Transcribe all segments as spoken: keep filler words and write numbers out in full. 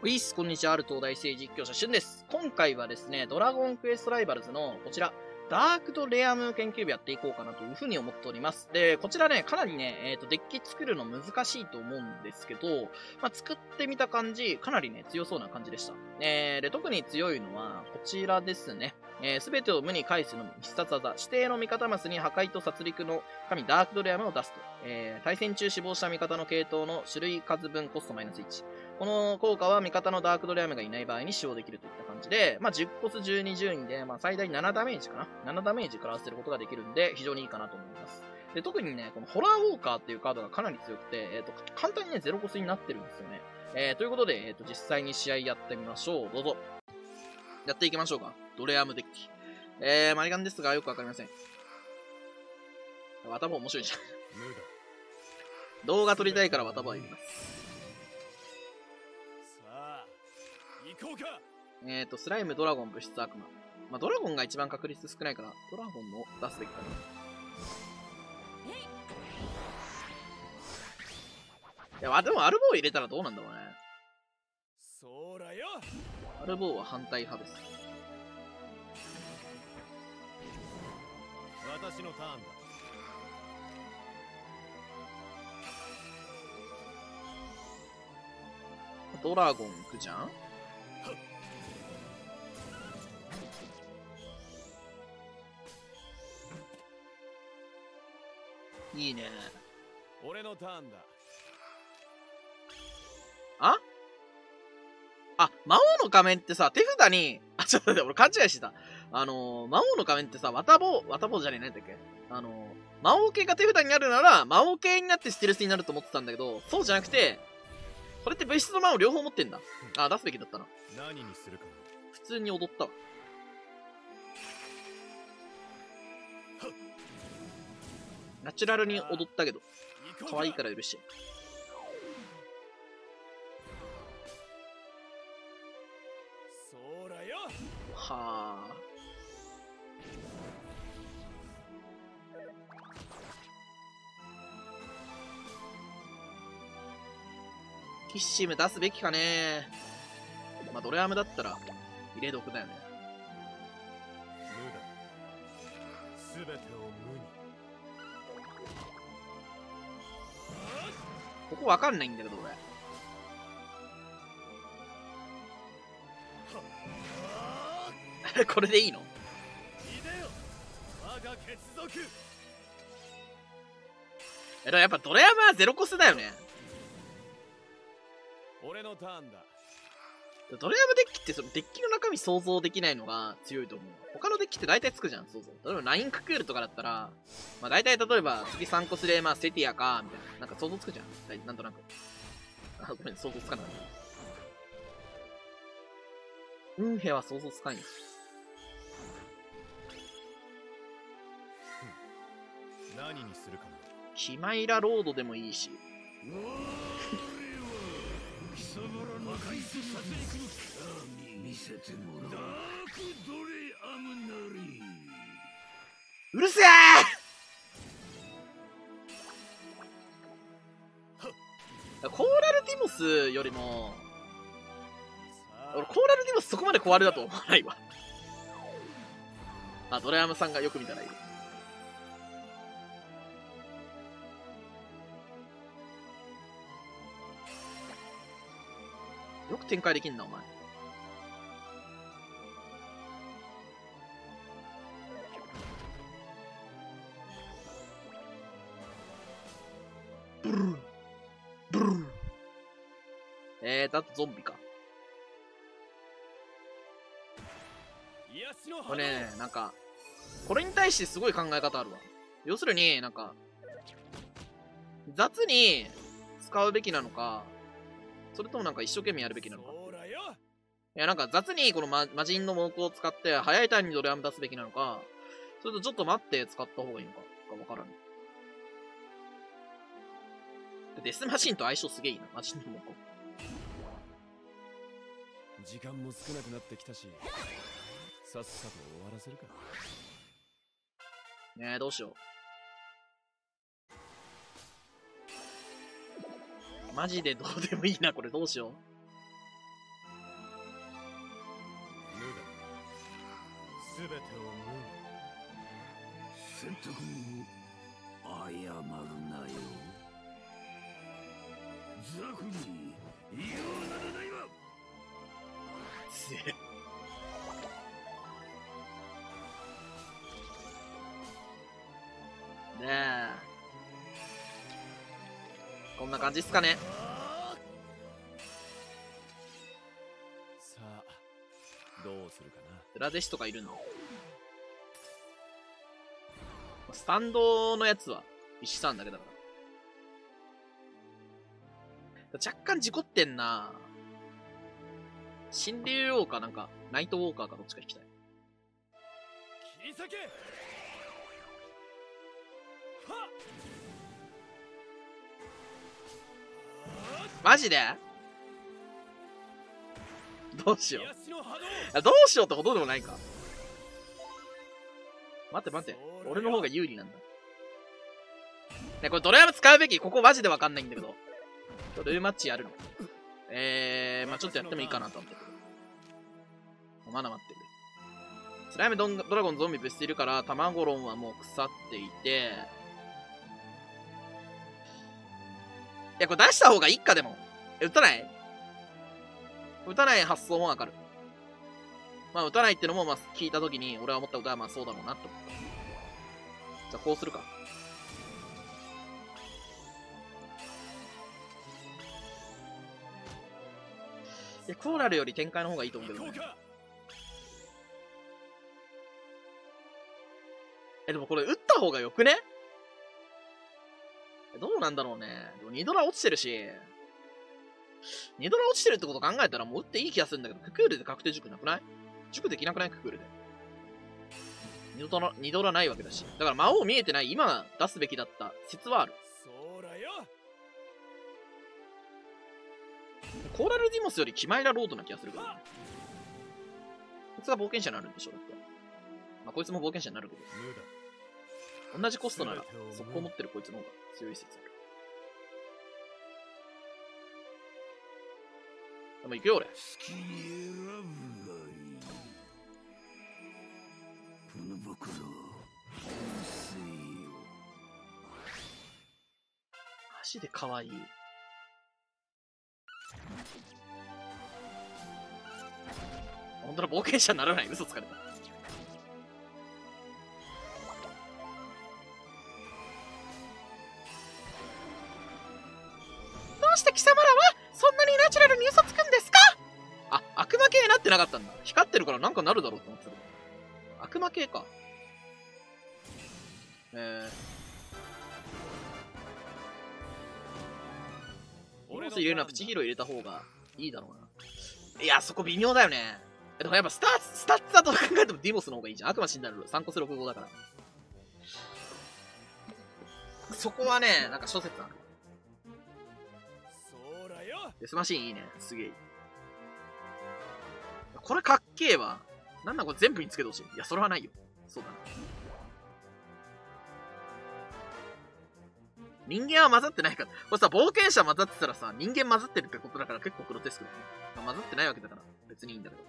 ウィス、こんにちは。ある東大生実況者、しゅんです。今回はですね、ドラゴンクエストライバルズのこちら、ダークとレアム研究部やっていこうかなというふうに思っております。で、こちらね、かなりね、えっと、デッキ作るの難しいと思うんですけど、まあ、作ってみた感じ、かなりね、強そうな感じでした。えー、で、特に強いのは、こちらですね。えー、すべてを無に返すの必殺技、指定の味方マスに破壊と殺戮の神ダークドレアムを出すと。えー、対戦中死亡した味方の系統の種類数分コストマイナスいち。この効果は味方のダークドレアムがいない場合に使用できるといった感じで、まあ、じゅうコスじゅうに順位で、まあ、最大ななダメージかな ?なな ダメージ食らわせることができるんで、非常にいいかなと思います。で、特にね、このホラーウォーカーっていうカードがかなり強くて、えっと、簡単にね、ゼロコスになってるんですよね。えー、ということで、えっと、実際に試合やってみましょう。どうぞ。やっていきましょうか。ドレアムデッキ。えー、マリガンですが、よくわかりません。頭面白いじゃん。動画撮りたいから頭は言います。えっと、スライム、ドラゴン、物質、悪魔。まあ、ドラゴンが一番確率少ないから、ドラゴンを出すべきかな。いや、でもアルボー入れたらどうなんだろうね。アルボーは反対派です。 私のターンだ。 ドラゴン行くじゃん。いいね。 俺のターンだ。 ああ、魔王の仮面ってさ、手札に、あ、ちょっと待って、俺勘違いしてた。あのー、魔王の仮面ってさ、綿棒、綿棒じゃねえ、なんだっけあのー、魔王系が手札にあるなら、魔王系になってステルスになると思ってたんだけど、そうじゃなくて、これって物質と魔王両方持ってんだ。あ、出すべきだったな。 何にするかな。 普通に踊ったわ。ナチュラルに踊ったけど、可愛いから許して。 そらよ。 はあ。キッシム出すべきかね。まあ、ドレアムだったら入れ毒だよね。 無だ。すべてを無に。 ここわかんないんだけど、俺。これでいいの？え、だやっぱドレアムはゼロコスだよね。 俺のターンだ。 ドレアムデッキってそのデッキの中身想像できないのが強いと思う。他のデッキって大体つくじゃん、想像。例えばナインククールとかだったら、まあ大体例えば次さんコスでまあセティアか、みたいな。なんか想像つくじゃん。なんとなく。あ、ごめん、想像つかなかった。ウンヘは想像つかないんですよ。 何にするかな。 キマイラロードでもいいし。うるせえコーラルティモスよりも、俺コーラルティモスそこまで壊れだと思わないわ。あ、ドレアムさんがよく見たらいい。よく展開できんな、お前。ブルーブルーえーと、あとゾンビか。これね、なんか、これに対してすごい考え方あるわ。要するに、なんか、雑に使うべきなのか、それともなんか一生懸命やるべきなのか。いや、なんか雑にこのマ魔人の猛攻を使って早いタイミングでドレアム出すべきなのか、それとちょっと待って使った方がいいのか、かわからん。デスマシンと相性すげえいいな、魔人の猛攻。 時間も少なくなってきたし、さっさと終わらせるか。 ねえ、どうしよう。マジでどうでもいいな、これどうしよ全てを選択を謝るなよ。ザクに言わならないわ。 強え。ねえ。こんな感じっすかね。 さあどうするかな。 裏弟子とかいるの？スタンドのやつは石さんだけだから。若干事故ってんな。神竜王かなんか、ナイトウォーカーかどっちか引きたい。 切り裂け。 マジで？どうしよう。どうしようってほどでもないか。待って待って。俺の方が有利なんだ。ね、これドラヤム使うべき。ここマジでわかんないんだけど。ルーマッチやるの。えー、まあちょっとやってもいいかなと思ってる。まだ待ってる。スライムドンドラゴンゾンビぶしているから、タマゴロンはもう腐っていて。いや、これ出した方がいいかでも。え、撃たない撃たない発想もわかる。まあ、撃たないってのも、まあ、聞いたときに、俺は思ったことは、まあ、そうだろうなって思った。じゃあ、こうするか。いや、コーラルより展開の方がいいと思うけどね。え、でもこれ、撃った方がよくね？どうなんだろうね。でもにドラ落ちてるし、にドラ落ちてるってこと考えたらもう撃っていい気がするんだけど、ククールで確定塾なくない？塾できなくない？ククールで。にドラ、にドラないわけだし。だから魔王見えてない、今出すべきだった説はある。 そうだよ。 コーラルディモスよりキマイラロードな気がするけどね。こいつが冒険者になるんでしょ、だって。まあ、こいつも冒険者になるけど。同じコストなら、速攻持ってるこいつの方が強い説ある。でも行くよ、俺。 好きに選ぶがいい。この袋、せよ。 マジで可愛い。本当だ、冒険者にならない。嘘つかれた。どうして貴様らはそんなにナチュラルに嘘つくんですか？あ、悪魔系になってなかったんだ。光ってるからなんかなるだろうって思ってたけど。悪魔系か。えー。ディモス入れるのはプチヒーロー入れた方がいいだろうな。いや、そこ微妙だよね。でもやっぱスタッツ、スタッツだと考えてもディモスの方がいいじゃん。悪魔死んだらさんコスろくごだから。そこはね、なんか諸説ある。 そうだよ。 デスマシーンいいね。すげえ。これかっけえわ。なんだこれ全部につけてほしい。いや、それはないよ。そうだな。人間は混ざってないから。これさ、冒険者混ざってたらさ、人間混ざってるってことだから結構グロテスクだね。まあ、混ざってないわけだから、別にいいんだけど。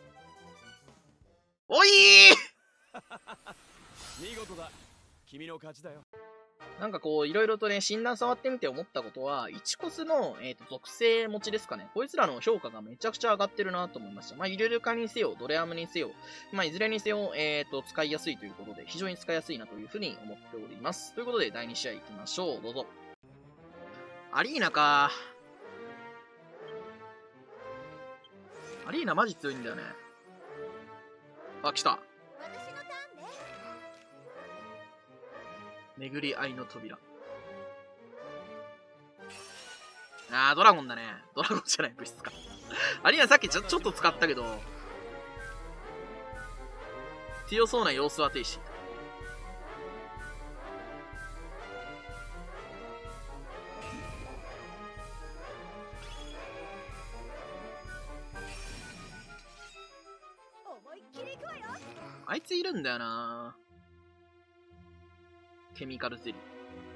おいー見事だ。君の勝ちだよ。 なんかこう、いろいろとね、診断触ってみて思ったことは、いちコスの、えーと、属性持ちですかね。こいつらの評価がめちゃくちゃ上がってるなと思いました。まあ、イルルカにせよ、ドレアムにせよ、まあ、いずれにせよ、えーと、使いやすいということで、非常に使いやすいなというふうに思っております。ということで、だいに試合行きましょう。どうぞ。アリーナか。アリーナマジ強いんだよね。あ、来た。巡り合いの扉。あー、ドラゴンだね。ドラゴンじゃない、物質か。アリーナさっきちょ、ちょっと使ったけど、強そうな様子は停止。あいついるんだよな。ケミカルゼリー。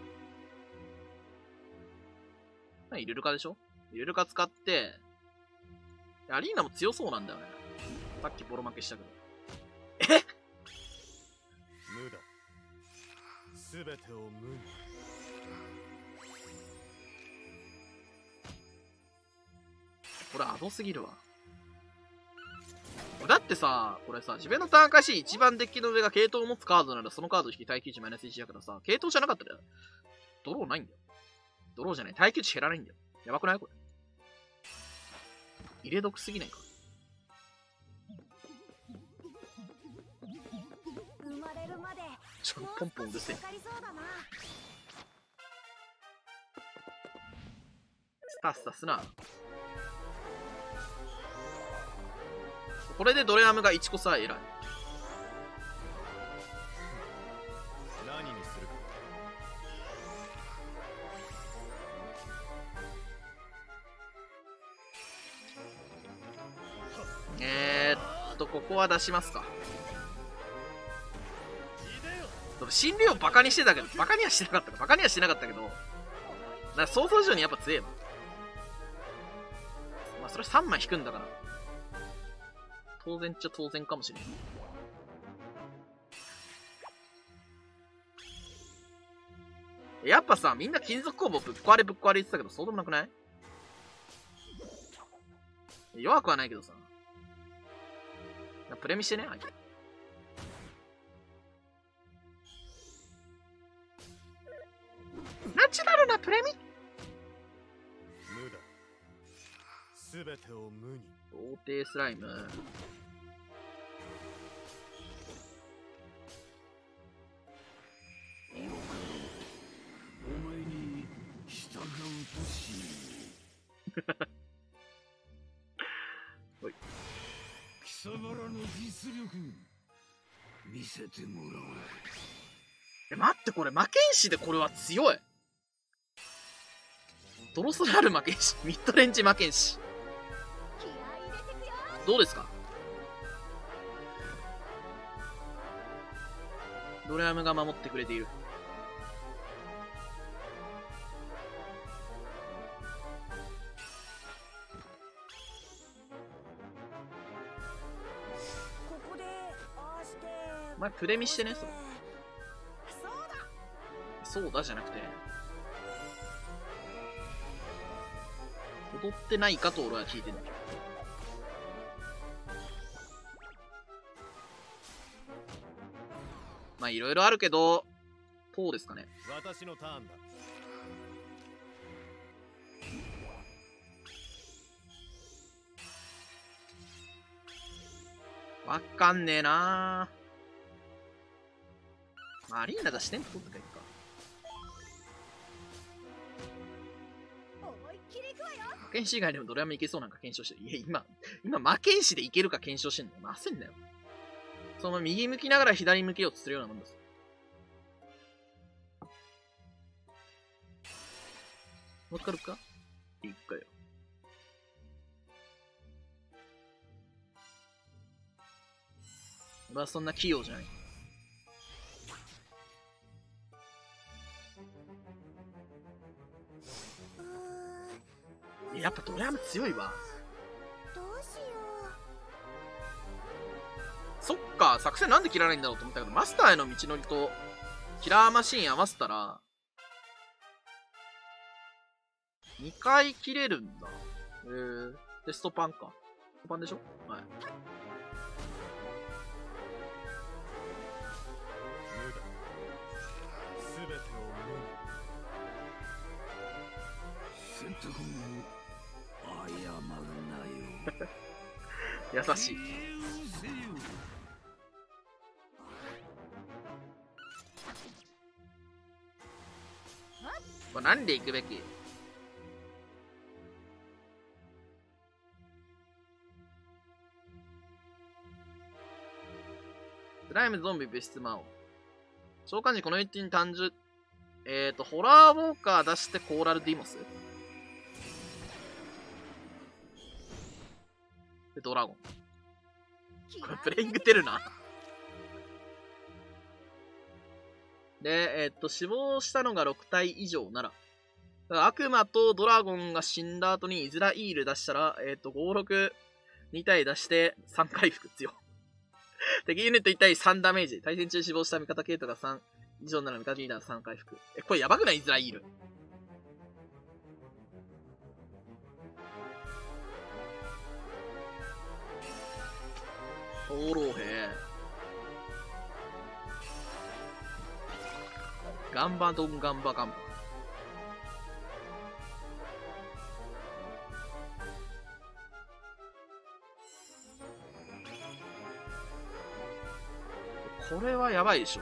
まあ、イルルカでしょ？イルルカ使って、アリーナも強そうなんだよね。さっきボロ負けしたけど。えすべてを無に。 これアドすぎるわ。だってさ、これさ、自分のターン開始一番デッキの上が系統を持つカードならそのカード引き耐久値マイナスいちだからさ、系統じゃなかったらドローないんだよ。ドローじゃない。耐久値減らないんだよ。やばくないこれ。入れ毒すぎないか。 生まれるまでちょ、ポンポンうるせえ。 かかりそうだな。 スタスタすな。これでドレアムがいちこさえ偉い。 何にするか。 えーっと、ここは出しますか。でも心霊をバカにしてたけど、バカにはしてなかったか。バカにはしてなかったけど、なんか想像以上にやっぱ強えわ。まあ、それさんまい引くんだから。当然っちゃ当然かもしれん。やっぱさ、みんな金属工房ぶっ壊れぶっ壊れ言ってたけど、そうでもなくない？弱くはないけどさ。プレミしてね、相手。ナチュラルなプレミ？ 無だ。すべてを無に。 童貞スライム。 お前に従うとしおい。 貴様らの実力見せてもらおう。 え、待って、これ、魔剣士でこれは強い。ドロソラル魔剣士、ミッドレンジ魔剣士。 気合い入れてくよ。 どうですか？ドレアムが守ってくれている。 ここでああして。 お前プレミしてね、それ。 そうだ。 そうだじゃなくて。踊ってないかと俺は聞いてんだけど。まあいろいろあるけど、どうですかね。 私のターンだ。 わかんねえなー。まあアリーナ出してんと取ってかいいか。 思いっきりいくわよ。 魔剣士以外でもドラムいけそうなんか検証してる。いや、今、今魔剣士でいけるか検証してんのよ。焦んだよ。その右向きながら左向けようとするようなもんです。わかるか？いいかよ。俺はそんな器用じゃない。 うーん。 やっぱドラム強いわ。 どうしよそっか、作戦なんで切らないんだろうと思ったけど、マスターへの道のりとキラーマシーン合わせたらにかい切れるんだ。えー、テストパンか。ストパンでしょ？はい。 無だ。すべてを無に。 選択を謝るなよ。 優しい。 自由せよ。 これ何で行くべき？スライム、ゾンビ、物質、魔王。召喚時この位置に単純、えっ、ー、と、ホラーウォーカー出してコーラルディモスで、ドラゴン。 う。 これプレイング出るな。で、えっ、ー、と、死亡したのがろく体以上なら、だから悪魔とドラゴンが死んだ後にイズライール出したら、えっ、ー、と、ご、ろく、に体出してさん回復強。敵ユニットいち対さんダメージ。対戦中死亡した味方系統がさん。 以上なら味方リーダーさん回復。え、これやばくないイズライール。放浪兵。ガンバドンガンバガンバ。これはやばいでしょ。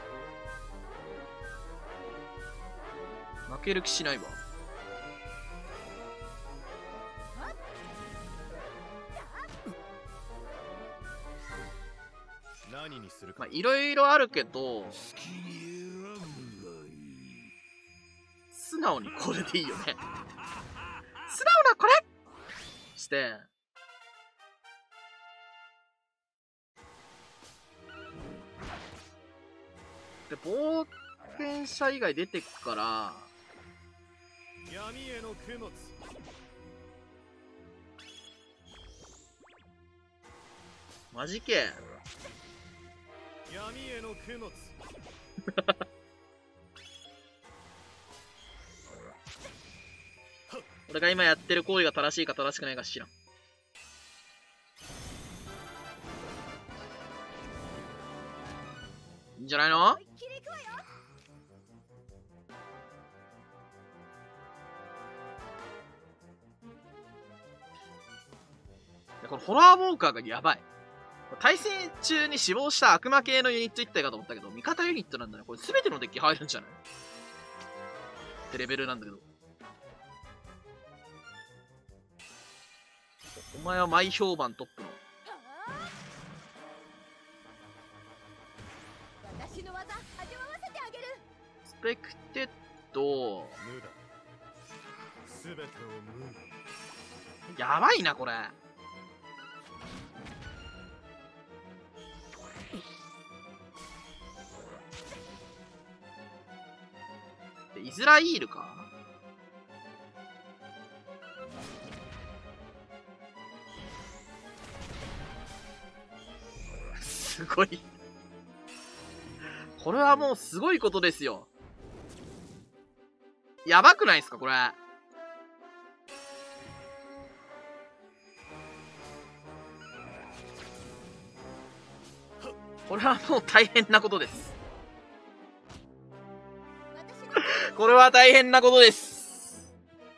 負ける気しないわ。 何にするか。 まあ、いろいろあるけど、 好きに選ぶがいい。 素直にこれでいいよね。素直なこれして、で、冒険者以外出てくから、 闇への供物。 マジけ。 闇への供物。 俺が今やってる行為が正しいか正しくないか知らん。いいんじゃないの？ 思いっきり行くわよ。 いやこのホラーウォーカーがやばい。対戦中に死亡した悪魔系のユニット一体かと思ったけど、味方ユニットなんだね。これ全てのデッキ入るんじゃないってレベルなんだけど。お前は前評判トップの。 私の技味わわせてあげる。 スペクテッド。 無だ。すべてを無。 やばいな、これ。でイズライールかすごい。これはもうすごいことですよ。やばくないですか、これ。これはもう大変なことです。これは大変なことです。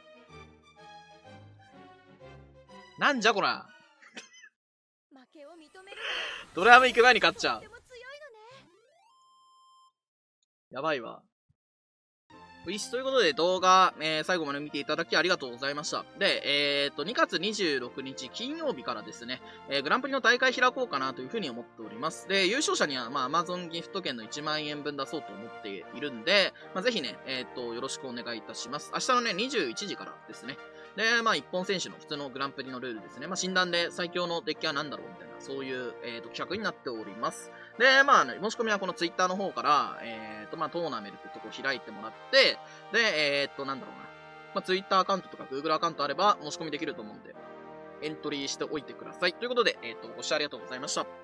なんじゃこら。 負けを認める。 ドラム行く前に勝っちゃうとて。も強いのね。 やばいわ。よし、ということで動画、えー、最後まで見ていただきありがとうございました。で、えーと、にがつにじゅうろくにち金曜日からですね、えー、グランプリの大会開こうかなというふうに思っております。で、優勝者には、まあ、Amazon ギフト券のいちまんえんぶん出そうと思っているんで、まあ、ぜひね、えーと、よろしくお願いいたします。明日のね、にじゅういちじからですね。で、まあ、一本選手の普通のグランプリのルールですね。まあ、診断で最強のデッキは何だろうみたいな、そういう、えーと、企画になっております。で、まあ、ね、申し込みはこのツイッターの方から、えーと、まあ、トーナメントってとこ開いてもらって、で、えーと、なんだろうな。まあ、ツイッターアカウントとか Google アカウントあれば申し込みできると思うんで、エントリーしておいてください。ということで、えーと、ご視聴ありがとうございました。